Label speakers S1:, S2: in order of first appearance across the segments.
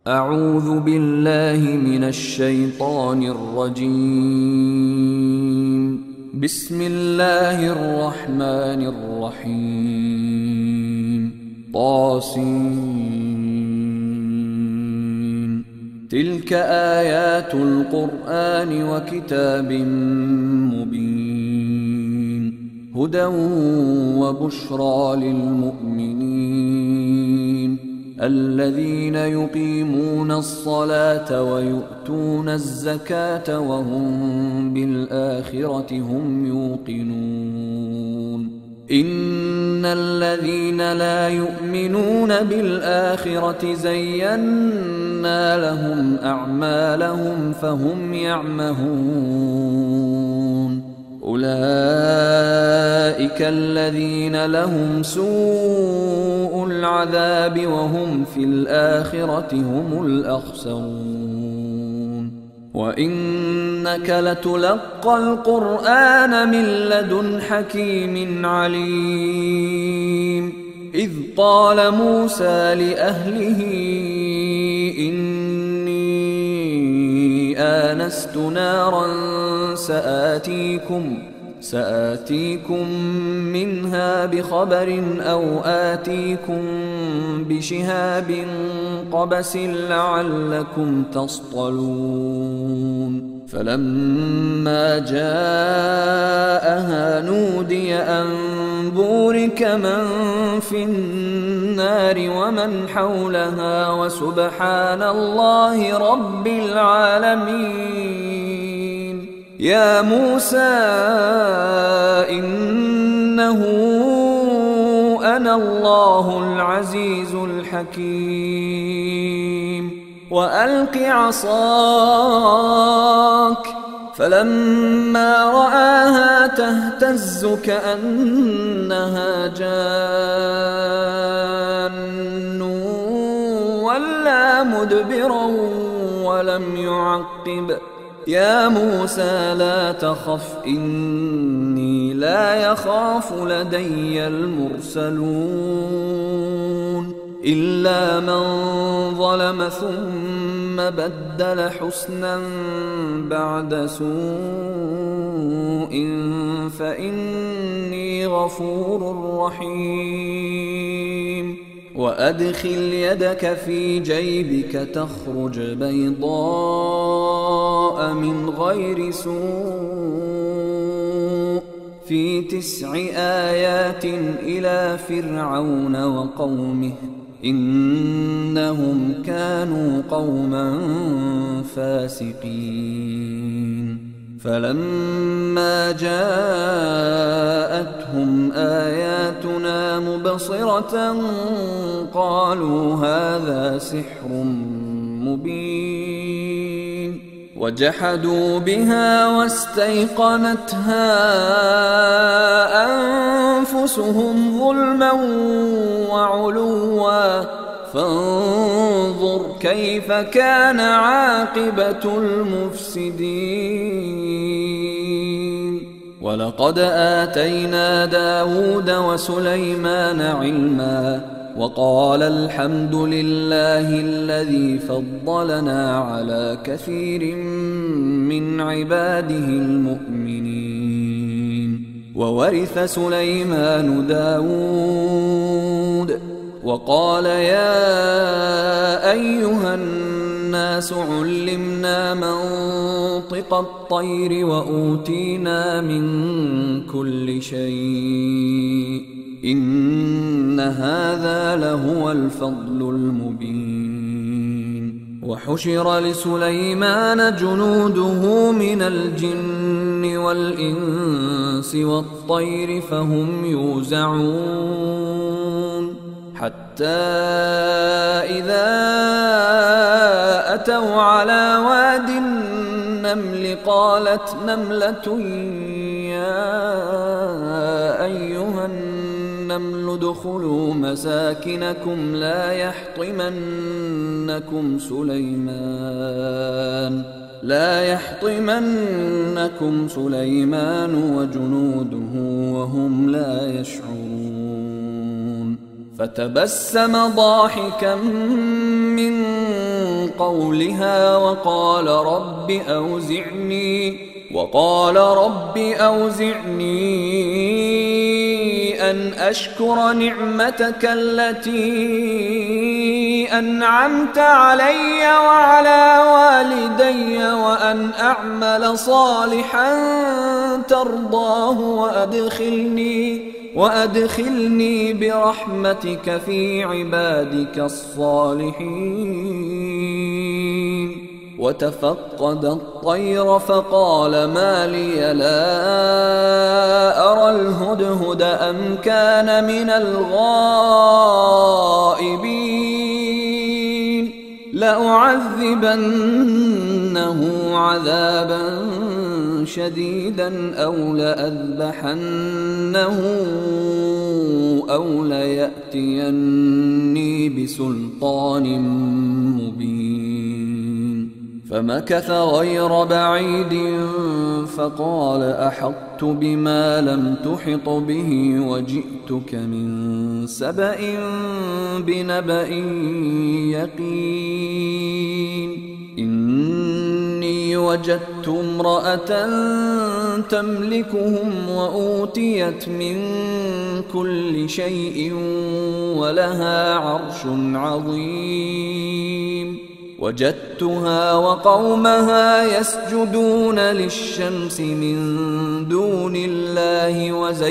S1: أعوذ بالله من الشيطان الرجيم. بسم الله الرحمن الرحيم. طاسين. تلك آيات القرآن وكتاب مبين، هدى وبشرى للمؤمنين الذين يقيمون الصلاة ويؤتون الزكاة وهم بالآخرة هم يوقنون. إن الذين لا يؤمنون بالآخرة زينا لهم أعمالهم فهم يعمهون. أولئك الذين لهم سوء العذاب وهم في الآخرة هم الأخسرون. وإنك لتلقى القرآن من لدن حكيم عليم. إذ قال موسى لأهله إني آنست نارا سآتيكم منها بخبر أو آتيكم بشهاب قبس لعلكم تصطلون. فلما جاءها نودي أن بورك من في النار ومن حولها وسبحان الله رب العالمين. يا موسى إنه أنا الله العزيز الحكيم. وألق عصاك. فلما رآها تهتز كأنها جان ولا مدبرا ولم يعقب. يا موسى لا تخف إني لا يخاف لدي المرسلون إلا من ظلم ثم بدل حسنا بعد سوء فإني غفور رحيم. وأدخل يدك في جيبك تخرج بيضاء من غير سوء في 9 آيات إلى فرعون وقومه إنهم كانوا قوما فاسقين. فلما جاءتهم آياتنا مبصرة قالوا هذا سحر مبين. وجحدوا بها واستيقنتها أنفسهم ظلما وعلوا فانظر كيف كان عاقبة المفسدين. ولقد آتينا داود وسليمان علما وقال الحمد لله الذي فضلنا على كثير من عباده المؤمنين. وورث سليمان داود وقال يا أيها الناس علمنا منطق الطير وأوتينا من كل شيء إن هذا لهو الفضل المبين. وحشر لسليمان جنوده من الجن والإنس والطير فهم يوزعون حتى إذا أتوا على واد النمل قالت نملة يا أيها النمل ادخلوا مساكنكم لا يحطمنكم سليمان وجنوده وهم لا يشعرون. فتبسم ضاحكا من قولها وقال رب أوزعني أن أشكر نعمتك التي أنعمت علي وعلى والدي وأن أعمل صالحا ترضاه وأدخلني برحمتك في عبادك الصالحين. وتفقد الطير فقال ما لي لا أرى الهدهد أم كان من الغائبين لأعذبنه عذابا شديدا أو لأذبحنه أو ليأتيني بسلطان مبين. فمكث غير بعيد فقال أحطت بما لم تحط به وجئتك من سبأ بنبأ يقين. إني وجدت امرأة تملكهم وأوتيت من كل شيء ولها عرش عظيم. وجدتها وقومها يسجدون للشمس من دون الله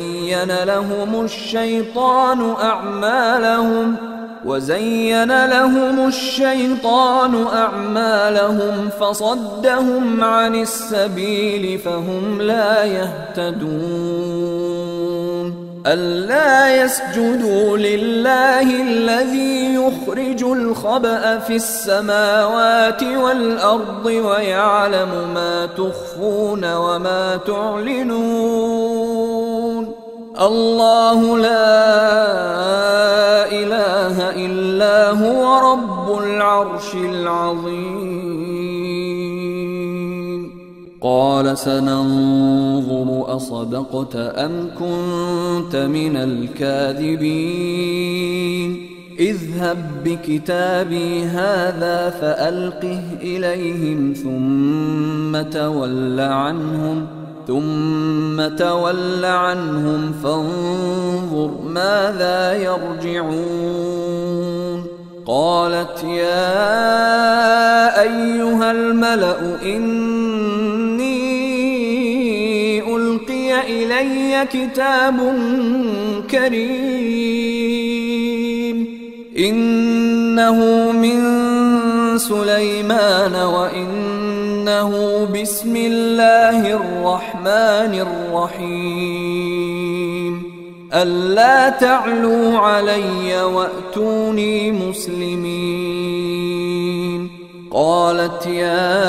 S1: وزين لهم الشيطان أعمالهم فصدهم عن السبيل فهم لا يهتدون. ألا يسجدوا لله الذي يخرج الخبأ في السماوات والأرض ويعلم ما تخفون وما تعلنون. الله لا إله إلا هو رب العرش العظيم. قال سننظر أصدقت أم كنت من الكاذبين. اذهب بكتابي هذا فألقه إليهم ثم تول عنهم فانظر ماذا يرجعون. قالت يا أيها الملأ إني ألقي إلي كتاب كريم إنه من سليمان وإنه بسم الله الرحمن الرحيم. ألا تعلوا علي وأتوني مسلمين. قالت يا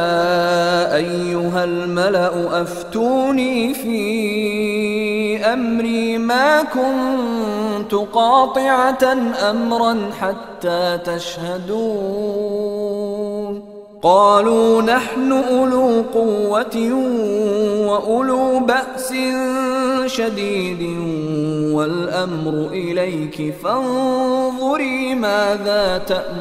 S1: أيها الملأ أفتوني في أمري ما كنت قاطعة أمرا حتى تشهدون. قالوا نحن أولو قوة وأولو بأس شديد والأمر إليك فانظري ماذا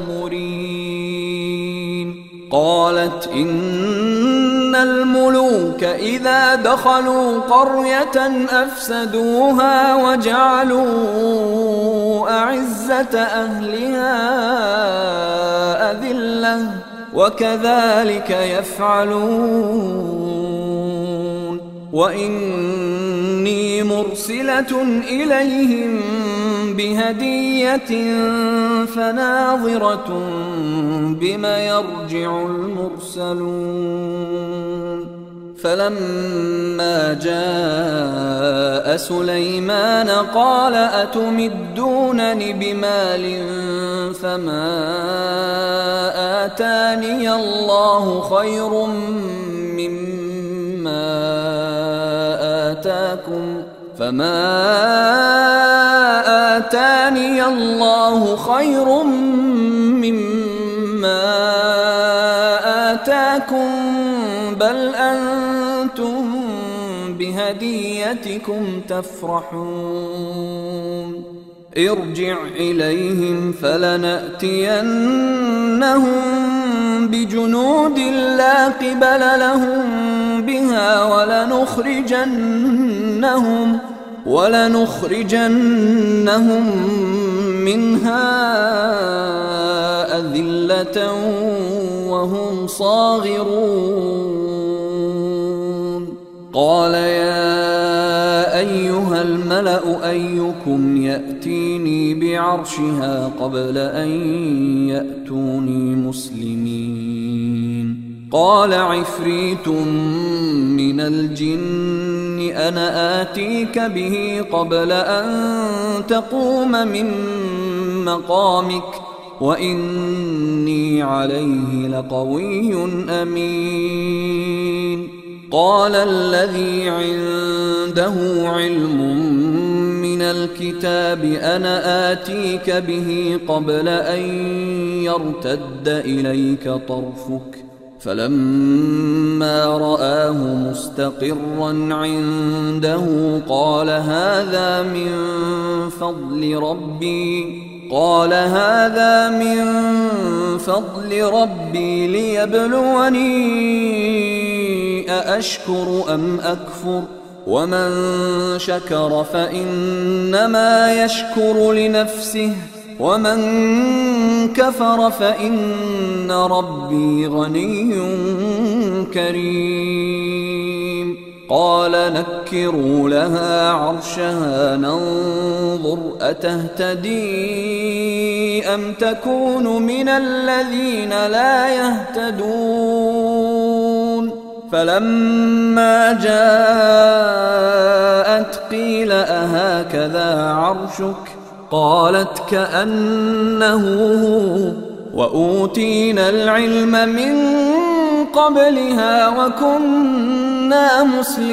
S1: تأمرين. قالت إن الملوك إذا دخلوا قرية أفسدوها وجعلوا أعزة أهلها أذلة وكذلك يفعلون. وإني مرسلة إليهم بهدية فناظرة بما يرجع المرسلون. فلما جاء سليمان قال أتمدونني بمال فما آتاني الله خير مما آتاكم بل أنتم بهديتكم تفرحون. ارجع إليهم فلنأتينهم بجنود لا قبل لهم بها ولنخرجنهم منها أذلة وهم صاغرون. قال يا أيها الملأ أيكم يأتيني بعرشها قبل أن يأتوني مسلمين؟ قال عفريت من الجن أنا آتيك به قبل أن تقوم من مقامك وإني عليه لقوي أمين. قال الذي عنده علم من الكتاب أنا آتيك به قبل أن يرتد إليك طرفك فلما رآه مستقرا عنده قال هذا من فضل ربي ليبلوني أأشكر أم أكفر ومن شكر فإنما يشكر لنفسه ومن كفر فإن ربي غني كريم. قال نكروا لها عرشها ننظر أتهتدي أم تكون من الذين لا يهتدون. فلما جاءت قيل أهكذا عرشك؟ قالت كأنه هو وأوتينا العلم من قبلها وكنا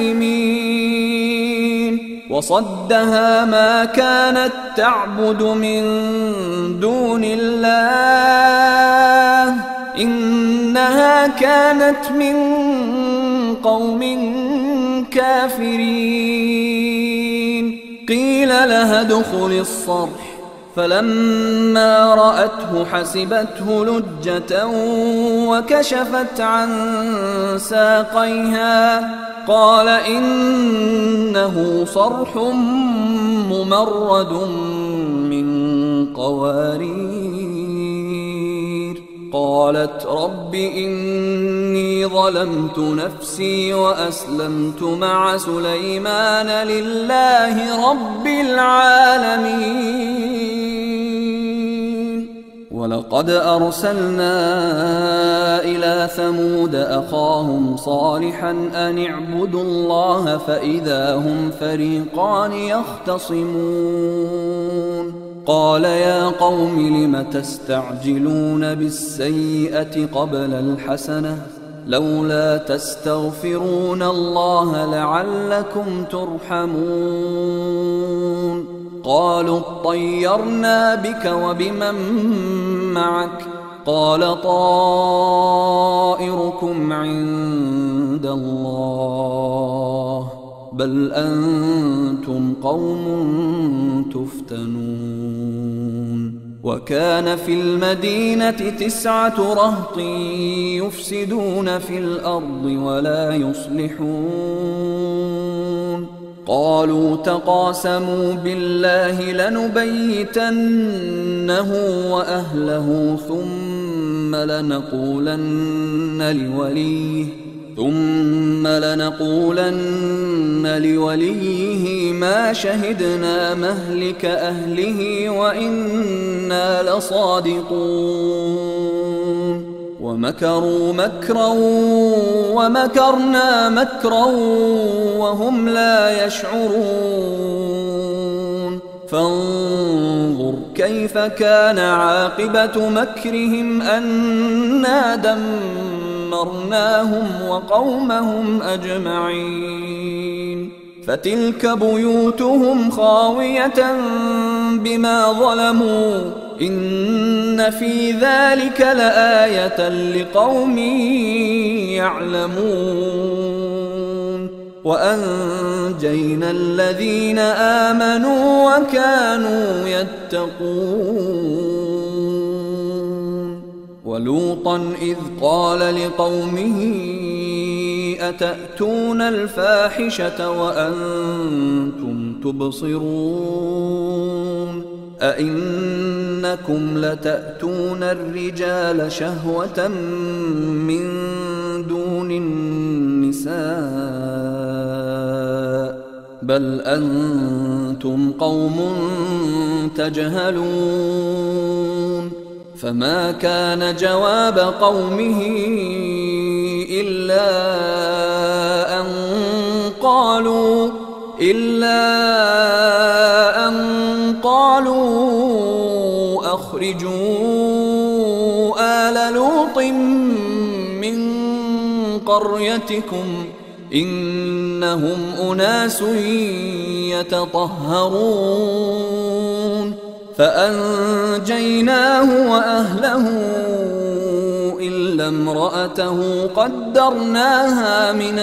S1: مسلمين. وصدها ما كانت تعبد من دون الله إنها كانت من قوم كافرين. قيل لها ادخل الصرح فلما رأته حسبته لجة وكشفت عن ساقيها قال إنه صرح ممرد من قوارير. قالت رب إني ظلمت نفسي وأسلمت مع سليمان لله رب العالمين. ولقد أرسلنا إلى ثمود أخاهم صالحا أن اعبدوا الله فإذا هم فريقان يختصمون. قال يا قوم لم تستعجلون بالسيئة قبل الحسنة لولا تستغفرون الله لعلكم ترحمون. قالوا اطيرنا بك وبمن معك قال طائركم عند الله بل أنتم قوم تفتنون. وكان في المدينة 9 رهط يفسدون في الأرض ولا يصلحون. قالوا تقاسموا بالله لنبيتنه وأهله ثم لنقولن لوليه ما شهدنا مهلك أهله وإنا لصادقون. ومكروا مكرا ومكرنا مكرا وهم لا يشعرون. فانظر كيف كان عاقبة مكرهم أنا دمرناهم وقومهم أجمعين. فتلك بيوتهم خاوية بما ظلموا إن في ذلك لآية لقوم يعلمون. وأنجينا الذين آمنوا وكانوا يتقون. ولوطا إذ قال لقومه أتأتون الفاحشة وأنتم تبصرون أئنكم لتأتون الرجال شهوة من دون النساء بل أنتم قوم تجهلون فما كان جواب قومه إلا أن قالوا أخرجوا آل لوط من قريتكم إنهم أناس يتطهرون فأنجيناه وأهله إلا امرأته قدرناها من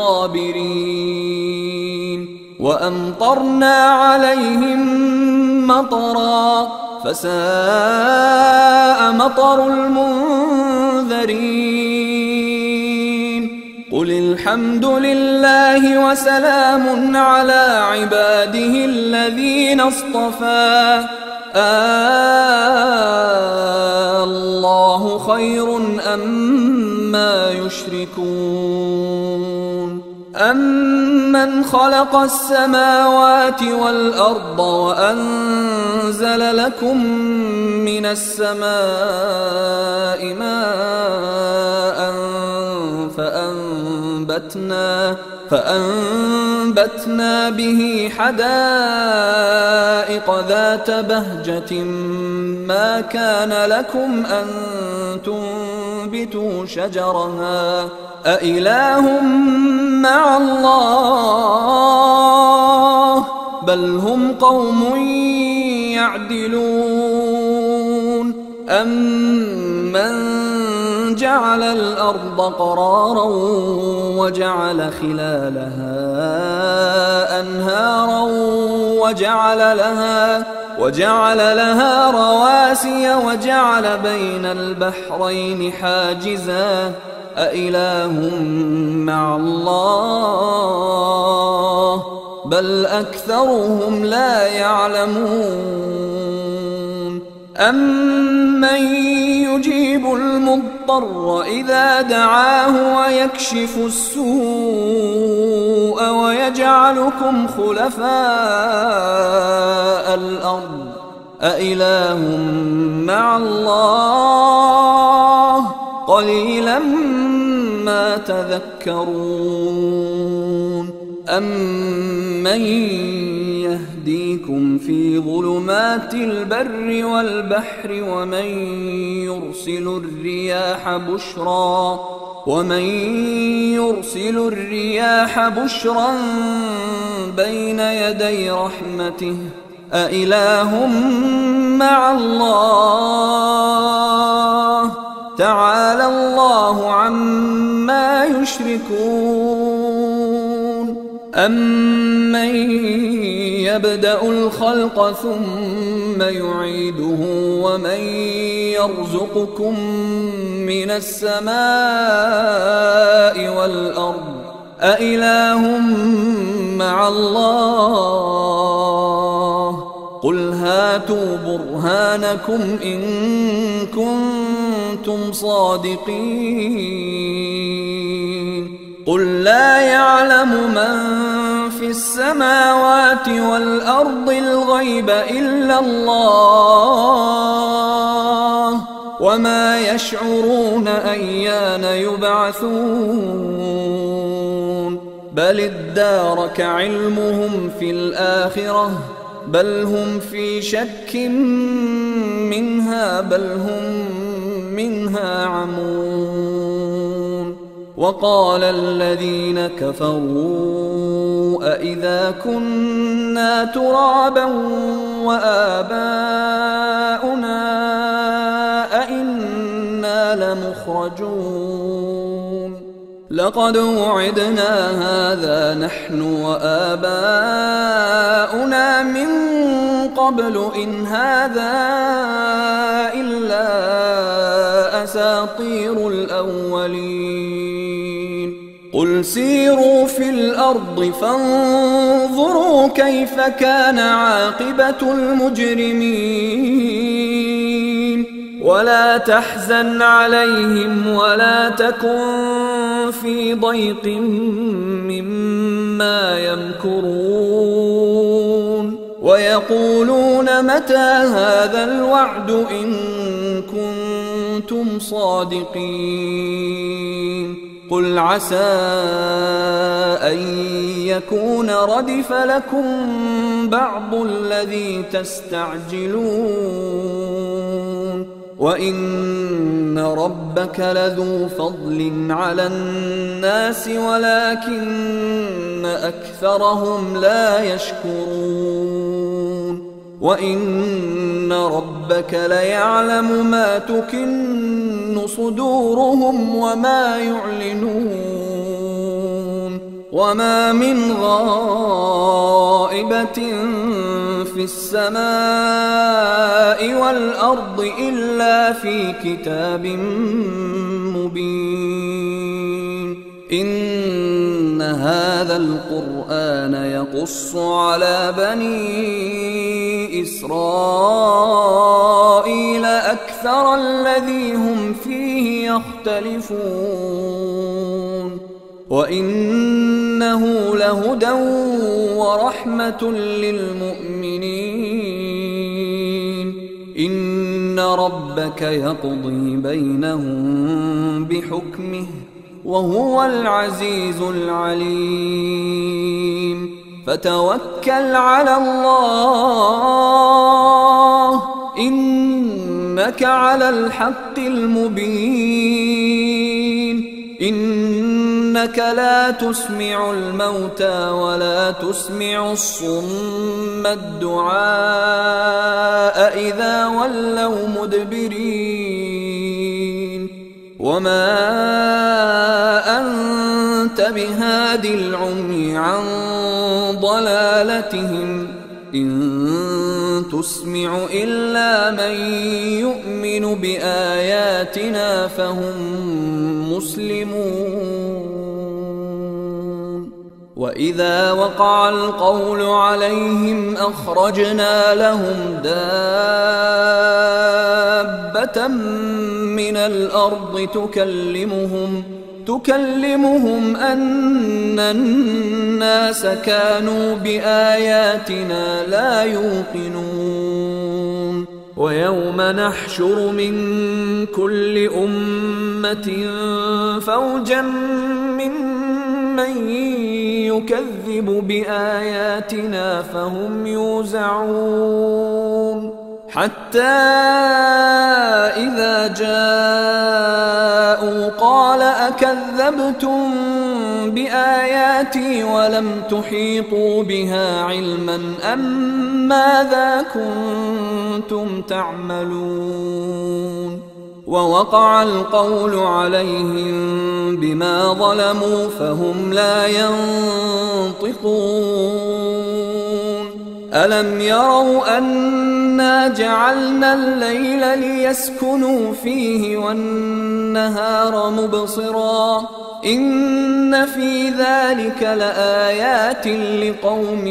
S1: الغابرين وأمطرنا عليهم مطرا فساء مطر المنذرين قل الحمد لله وسلام على عباده الذين اصطفى الله خير أما يشركون أمن خلق السماوات والأرض وأنزل لكم من السماء ماء فأنبتنا به حدائق ذات بهجة ما كان لكم أن تنبتوا شجرها أإله مع الله بل هم قوم يعدلون أمن جعل الأرض قرارا وجعل خلالها أنهارا وجعل لها رواسي وجعل بين البحرين حاجزا أإله مع الله بل أكثرهم لا يعلمون أمن يجيب المضطر إذا دعاه ويكشف السوء ويجعلكم خلفاء الأرض أإله مع الله قليلا ما تذكرون أمن يهديكم في ظلمات البر والبحر ومن يرسل الرياح بشرا بين يدي رحمته أإله مع الله تعالى الله عما يشركون أمن يبدأ الخلق ثم يعيده ومن يرزقكم من السماء والأرض أإله مع الله قل هاتوا برهانكم إن كنتم صادقين قل لا يعلم من في السماوات والأرض الغيب إلا الله وما يشعرون أيان يبعثون بل ادارك علمهم في الآخرة بل هم في شك منها بل هم منها عمون وقال الذين كفروا أإذا كنا ترابا وآباؤنا أإنا لمخرجون لقد وعدنا هذا نحن وآباؤنا من قبل إن هذا إلا أساطير الأولين قل سيروا في الأرض فانظروا كيف كان عاقبة المجرمين ولا تحزن عليهم ولا تكن في ضيق مما يمكرون ويقولون متى هذا الوعد إن كنتم صادقين قل عسى أن يكون ردف لكم بعض الذي تستعجلون وإن ربك لذو فضل على الناس ولكن أكثرهم لا يشكرون وإن ربك ليعلم ما تكن صدورهم وما يعلنون وما من غائبة في السماء والأرض إلا في كتاب مبين إن هذا القرآن يقص على بني إسرائيل أكثر الذي هم فيه يختلفون وإنه لهدى ورحمة للمؤمنين إن ربك يقضي بينهم بحكمه وهو العزيز العليم فتوكل على الله إنك على الحق المبين إنك لا تسمع الموتى ولا تسمع الصم الدعاء إذا ولوا مدبرين وما أنت بهاد العمي عن ضلالتهم إن تسمع إلا من يؤمن بآياتنا فهم مسلمون وإذا وقع القول عليهم أخرجنا لهم دابة من الأرض تكلمهم أن الناس كانوا بآياتنا لا يوقنون ويوم نحشر من كل أمة فوجا ممن يكذب بآياتنا فهم يوزعون حتى إذا جاءوا قال أكذبتم بآياتي ولم تحيطوا بها علما أم ماذا كنتم تعملون ووقع القول عليهم بما ظلموا فهم لا ينطقون ألم يروا أنا جعلنا الليل ليسكنوا فيه والنهار مبصرا إن في ذلك لآيات لقوم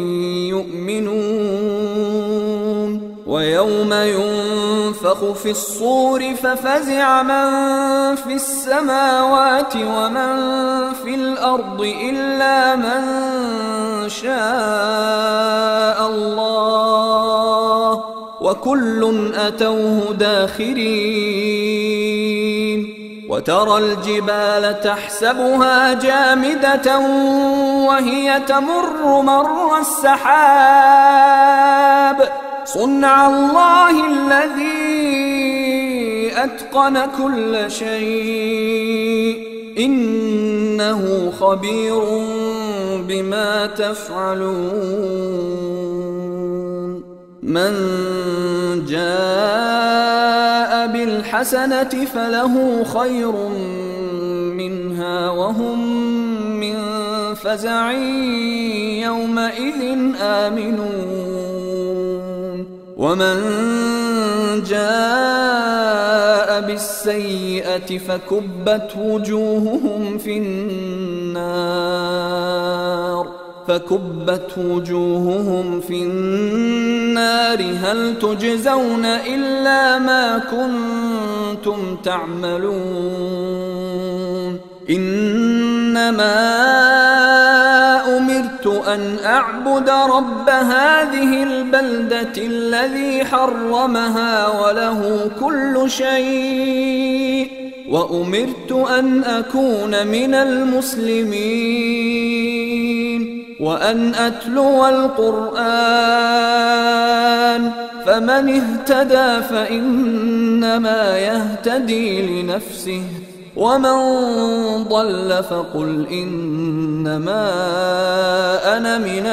S1: يؤمنون ويوم ينفخ في الصور ففزع من في السماوات ومن في الأرض إلا من شاء الله وكل أتوه داخرين وترى الجبال تحسبها جامدة وهي تمر مر السحاب صنع الله الذي أتقن كل شيء إنه خبير بما تفعلون من جاء بالحسنة فله خير منها وهم من فزع يومئذ آمنون ومن جاء بالسيئة فكبت وجوههم في النار هل تجزون إلا ما كنتم تعملون إنما أمرت أن أعبد رب هذه البلدة الذي حرمها وله كل شيء وأمرت أن أكون من المسلمين وأن أتلو القرآن فمن اهتدى فإنما يهتدي لنفسه ومن ضل فقل إنما أنا من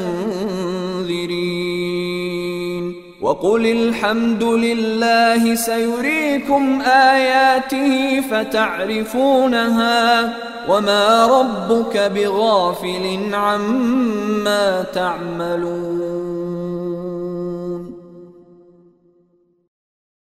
S1: المنذرين وقل الحمد لله سيريكم آياته فتعرفونها وما ربك بغافل عما تعملون